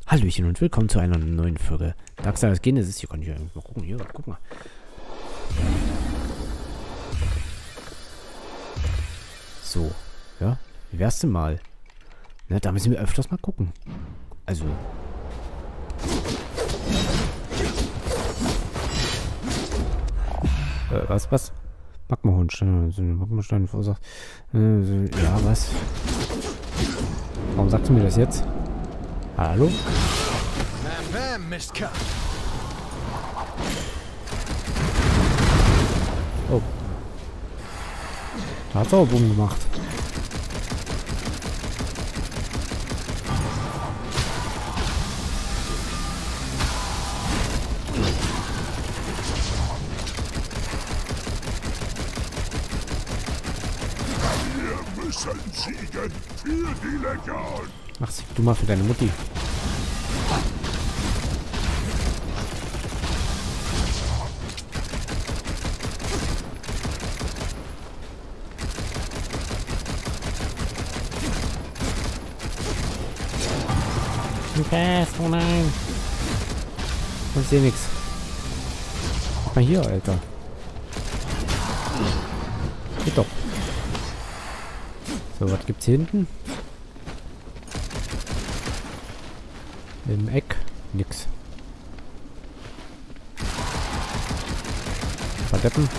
Hallöchen und willkommen zu einer neuen Folge Darksiders Genesis. Hier kann ich ja mal gucken. Hier, guck mal. So, ja. Wie wär's denn mal? Na, da müssen wir öfters mal gucken. Also. Was? Magmahornstein. Magmahornstein verursacht. Ja, was? Warum sagst du mir das jetzt? Hallo? Oh. Da hat's auch Bumm gemacht. Wir müssen siegen für die Legion. Ach, sieg du mal für deine Mutti. Fest, oh nein. Ich sehe nichts. Guck mal hier, Alter. Geht doch. So, was gibt's hier hinten? Im Eck? Nix. Verdeppen.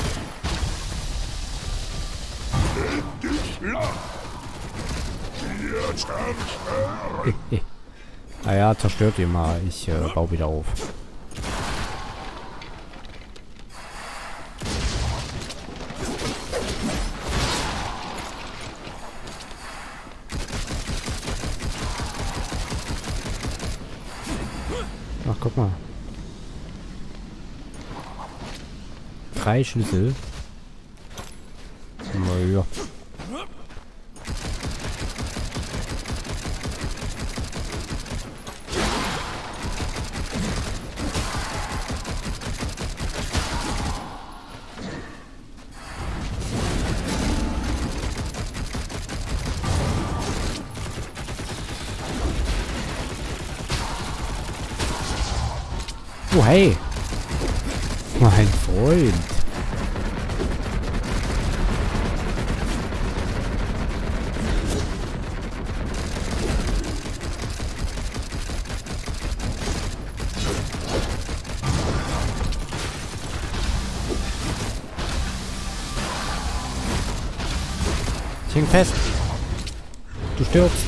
Ah ja, zerstört ihr mal. Ich baue wieder auf. Ach, guck mal. 3 Schlüssel. Na ja. Oh, hey. Mein Freund. Ich häng fest. Du stirbst.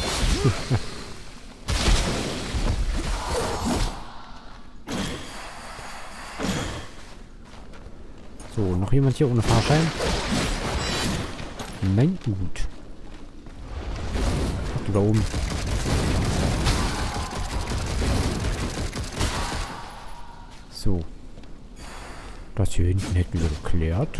So, noch jemand hier ohne Fahrschein? Nein, gut. Ach, du da oben. So. Das hier hinten hätten wir geklärt.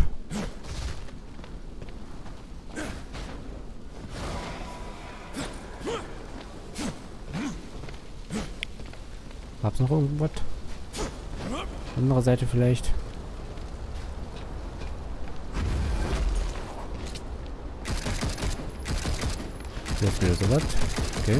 Gab's noch irgendwas? Andere Seite vielleicht? Jetzt wieder sowas. Okay.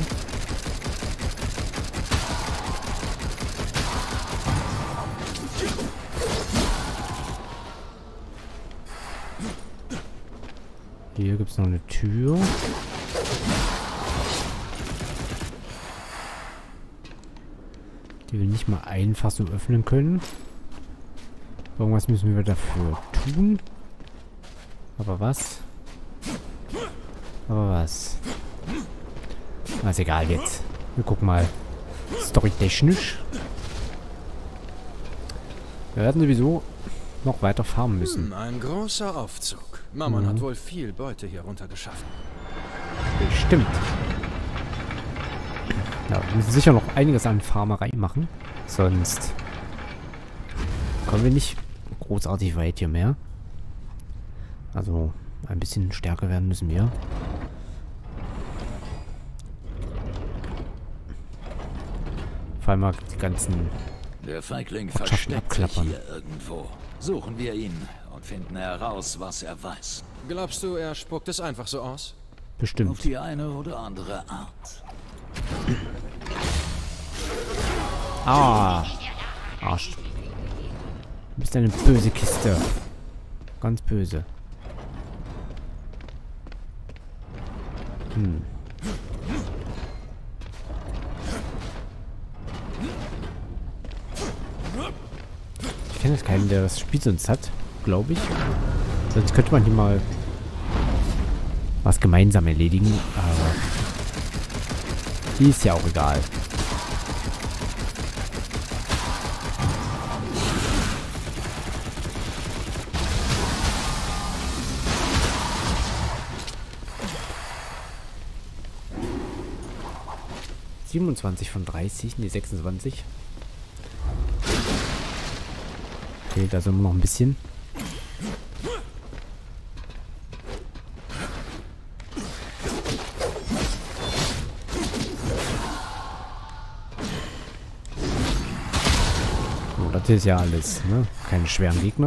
Hier gibt es noch eine Tür. Die wir nicht mal einfach so öffnen können. Irgendwas müssen wir dafür tun. Aber was? Aber was? Na, ist egal jetzt. Wir gucken mal. Storytechnisch. Wir werden sowieso noch weiter farmen müssen. Ein großer Aufzug. Mammon hat wohl viel Beute hier runter geschaffen. Bestimmt. Ja, wir müssen sicher noch einiges an Farmerei machen. Sonst kommen wir nicht großartig weit hier mehr. Also ein bisschen stärker werden müssen wir. Vor allem mal die ganzen Der Feigling Ortschaften versteckt sich abklappern. hier irgendwo. Suchen wir ihn und finden heraus, was er weiß. Glaubst du, er spuckt es einfach so aus? Auf Bestimmt. die eine oder andere Art. Ah. Arsch. Du bist eine böse Kiste. Ganz böse. Hm. Ich kenne jetzt keinen, der das Spiel sonst hat, glaube ich. Sonst könnte man hier mal was gemeinsam erledigen, aber ist ja auch egal. von 30, ne 26. Okay, da sind wir noch ein bisschen. So, das ist ja alles, ne? Keine schweren Gegner.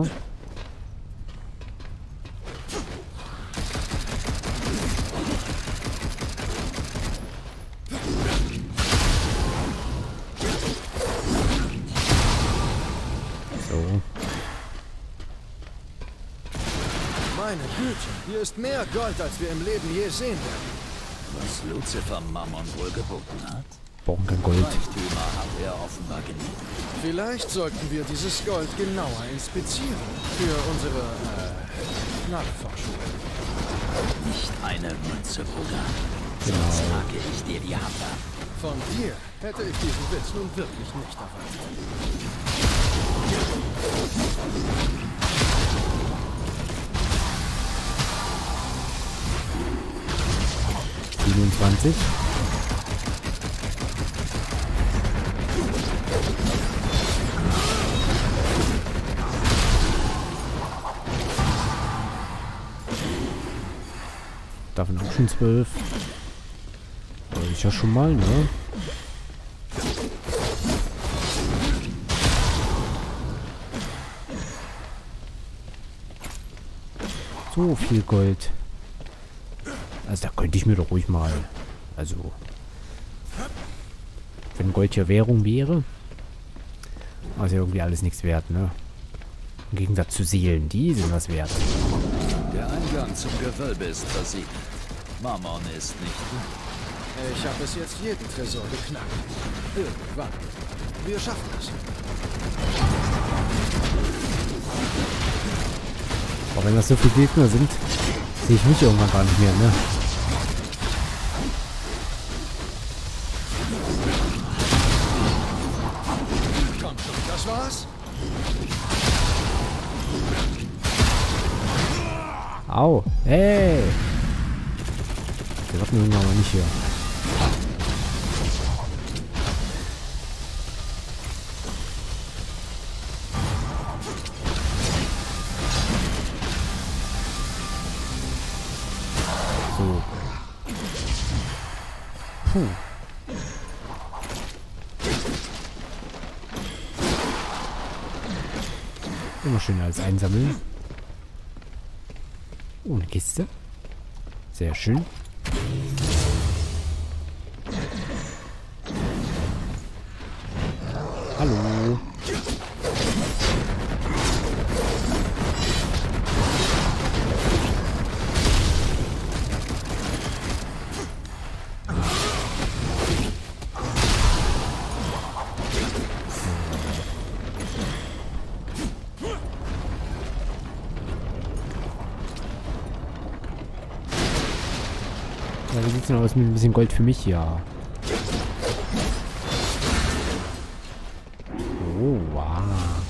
Meine Güte, hier ist mehr Gold, als wir im Leben je sehen werden. Was Lucifer Mammon wohl geboten hat? Brauchen kein Gold. Reichtümer hat er offenbar genug. Vielleicht sollten wir dieses Gold genauer inspizieren. Für unsere, Nachforschung. Nicht eine Münze, Bruder. Genau. Sonst hake ich dir die Hand ab. Von dir hätte ich diesen Witz nun wirklich nicht erwartet. 27. Davon auch schon 12. Ist ja schon mal, ne? So viel Gold. Also da könnte ich mir doch ruhig mal... Also... Wenn Gold hier Währung wäre... Aber ist ja irgendwie alles nichts wert, ne? Im Gegensatz zu Seelen, die sind was wert. Der Eingang zum Gewölbe ist versiegelt. Mammon ist nicht gut. Ich habe bis jetzt jeden Tresor geknackt. Irgendwann. Wir schaffen es. Auch wenn das so viele Gegner sind, sehe ich mich irgendwann gar nicht mehr, ne? Komm schon, das war's? Au! Hey! Der wird mir irgendwann aber nicht hier. So. Puh. Immer schön als einsammeln. Oh, eine Kiste. Sehr schön. Hallo. Ja, wie sieht's denn aus mit ein bisschen Gold für mich? Ja. Oh, wow.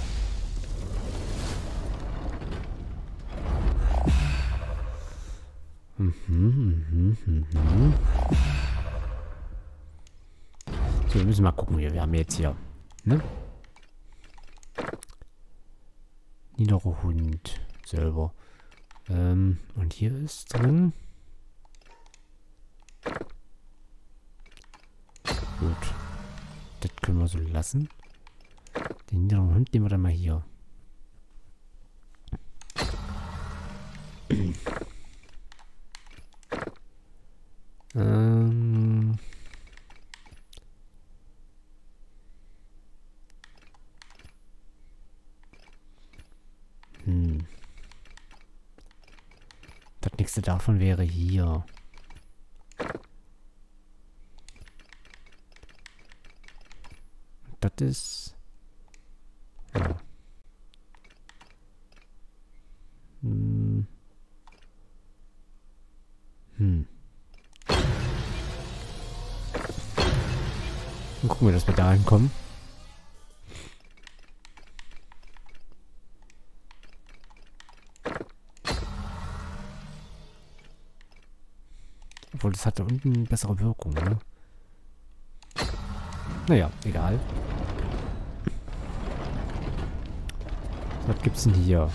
So, wir müssen mal gucken hier. Wir haben jetzt hier, ne? Niederer Hund. Selber. Und hier ist drin. Gut. Das können wir so lassen. Den niederen Hund nehmen wir dann mal hier. nächste davon wäre hier. Das ist... Ja. Dann gucken wir, dass wir da hinkommen. Obwohl, das hat da unten bessere Wirkung, ne? Naja, egal. Was gibt's denn hier?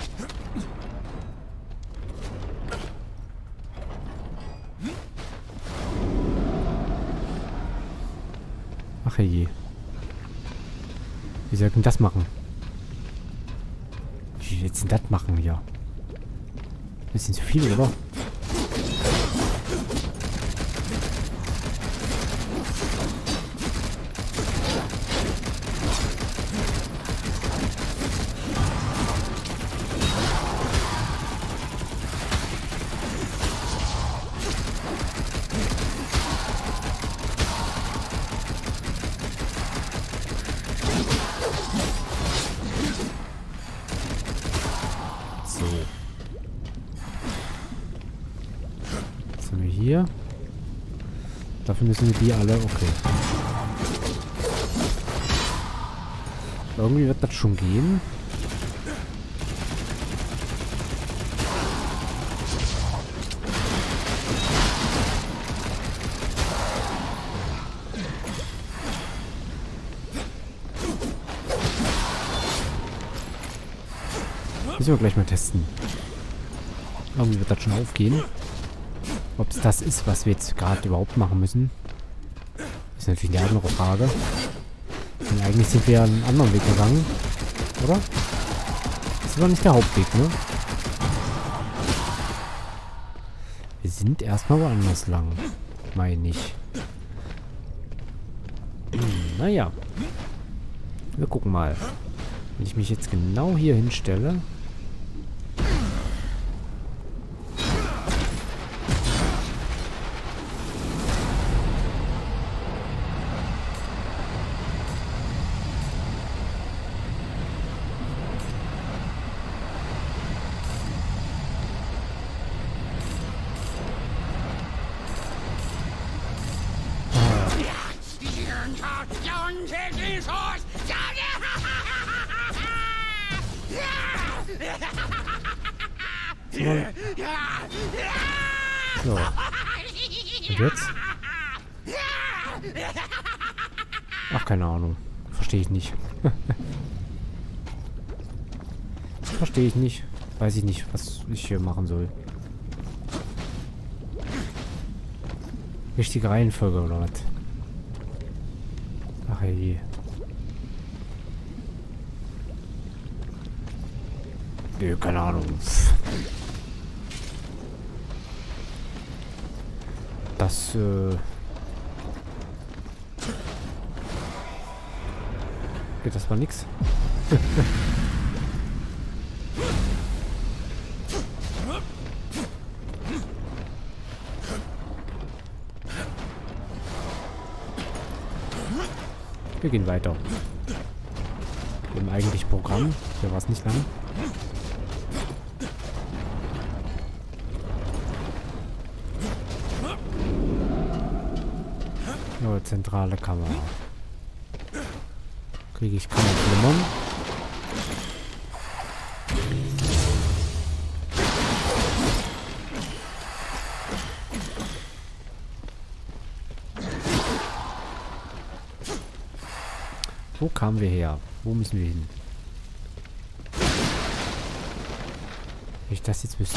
Ach je. Wie soll ich denn das machen? Wie willst du denn das machen hier? Bisschen zu viel, oder? Hier. Dafür müssen wir die alle... Okay. Irgendwie wird das schon gehen. Müssen wir gleich mal testen. Irgendwie wird das schon aufgehen. Ob es das ist, was wir jetzt gerade überhaupt machen müssen, ist natürlich eine andere Frage. Denn eigentlich sind wir einen anderen Weg gegangen, oder? Das ist aber nicht der Hauptweg, ne? Wir sind erstmal woanders lang, meine ich. Naja. Wir gucken mal. Wenn ich mich jetzt genau hier hinstelle... So. Und jetzt? Ach, keine Ahnung. Verstehe ich nicht. Verstehe ich nicht. Weiß ich nicht, was ich hier machen soll. Richtige Reihenfolge oder was? Ach je. Nö, keine Ahnung. Das, geht das mal nix. Wir gehen weiter. Im eigentlichen Programm. Hier war es nicht lang. Oh, zentrale Kamera. Kriege ich keine Flimmern. Wo kamen wir her? Wo müssen wir hin? Wenn ich das jetzt wüsste.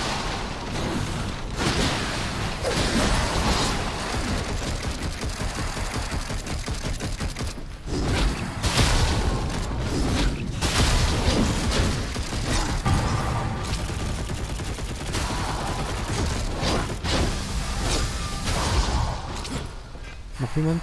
Noch jemand?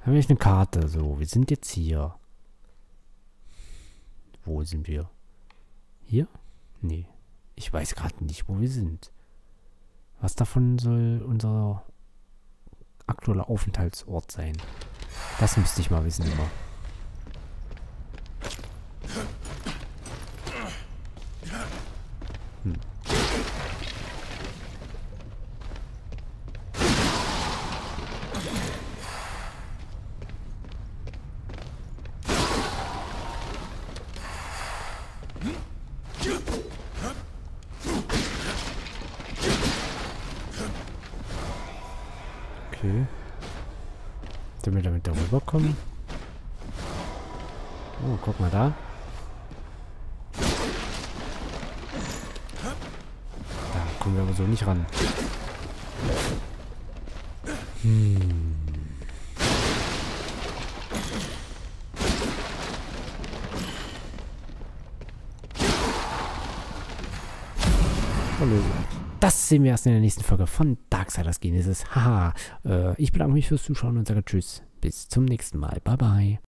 Haben wir eine Karte? So, wir sind jetzt hier. Wo sind wir? Hier? Nee. Ich weiß gerade nicht, wo wir sind. Was davon soll unser aktueller Aufenthaltsort sein? Das müsste ich mal wissen immer. Okay. Sollen wir damit darüber kommen? Oh, guck mal da. Da kommen wir aber so nicht ran. Hallo. Das sehen wir erst in der nächsten Folge von Darksiders Genesis. Haha. Ich bedanke mich fürs Zuschauen und sage Tschüss. Bis zum nächsten Mal. Bye bye.